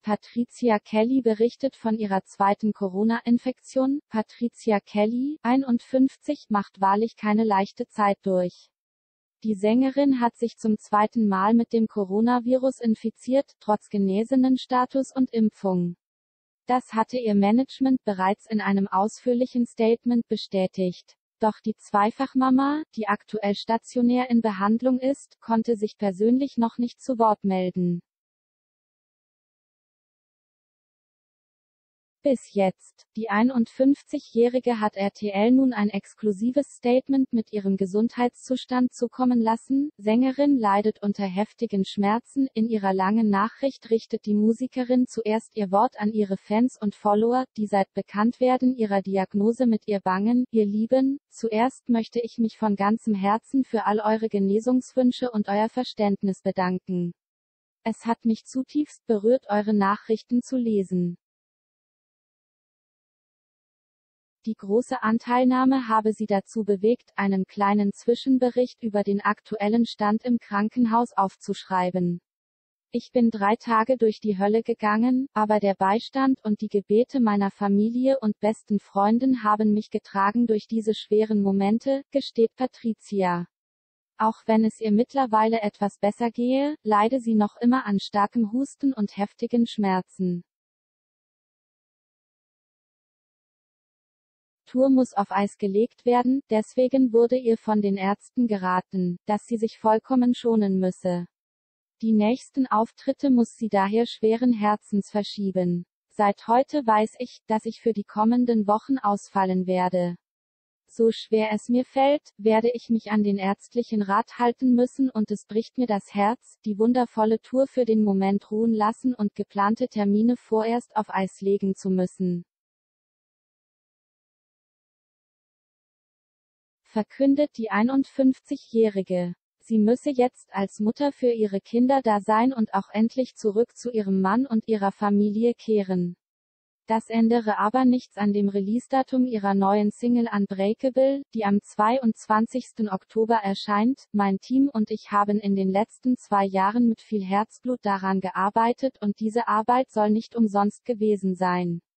Patricia Kelly berichtet von ihrer zweiten Corona-Infektion. Patricia Kelly, 51, macht wahrlich keine leichte Zeit durch. Die Sängerin hat sich zum zweiten Mal mit dem Coronavirus infiziert, trotz Genesenenstatus und Impfung. Das hatte ihr Management bereits in einem ausführlichen Statement bestätigt. Doch die Zweifachmama, die aktuell stationär in Behandlung ist, konnte sich persönlich noch nicht zu Wort melden. Bis jetzt. Die 51-Jährige hat RTL nun ein exklusives Statement mit ihrem Gesundheitszustand zukommen lassen. Sängerin leidet unter heftigen Schmerzen. In ihrer langen Nachricht richtet die Musikerin zuerst ihr Wort an ihre Fans und Follower, die seit Bekanntwerden ihrer Diagnose mit ihr bangen. Ihr Lieben, zuerst möchte ich mich von ganzem Herzen für all eure Genesungswünsche und euer Verständnis bedanken. Es hat mich zutiefst berührt, eure Nachrichten zu lesen. Die große Anteilnahme habe sie dazu bewegt, einen kleinen Zwischenbericht über den aktuellen Stand im Krankenhaus aufzuschreiben. Ich bin 3 Tage durch die Hölle gegangen, aber der Beistand und die Gebete meiner Familie und besten Freunden haben mich getragen durch diese schweren Momente, gesteht Patricia. Auch wenn es ihr mittlerweile etwas besser gehe, leide sie noch immer an starkem Husten und heftigen Schmerzen. Tour muss auf Eis gelegt werden, deswegen wurde ihr von den Ärzten geraten, dass sie sich vollkommen schonen müsse. Die nächsten Auftritte muss sie daher schweren Herzens verschieben. Seit heute weiß ich, dass ich für die kommenden Wochen ausfallen werde. So schwer es mir fällt, werde ich mich an den ärztlichen Rat halten müssen und es bricht mir das Herz, die wundervolle Tour für den Moment ruhen lassen und geplante Termine vorerst auf Eis legen zu müssen. Verkündet die 51-Jährige. Sie müsse jetzt als Mutter für ihre Kinder da sein und auch endlich zurück zu ihrem Mann und ihrer Familie kehren. Das ändere aber nichts an dem Release-Datum ihrer neuen Single Unbreakable, die am 22. Oktober erscheint. Mein Team und ich haben in den letzten 2 Jahren mit viel Herzblut daran gearbeitet und diese Arbeit soll nicht umsonst gewesen sein.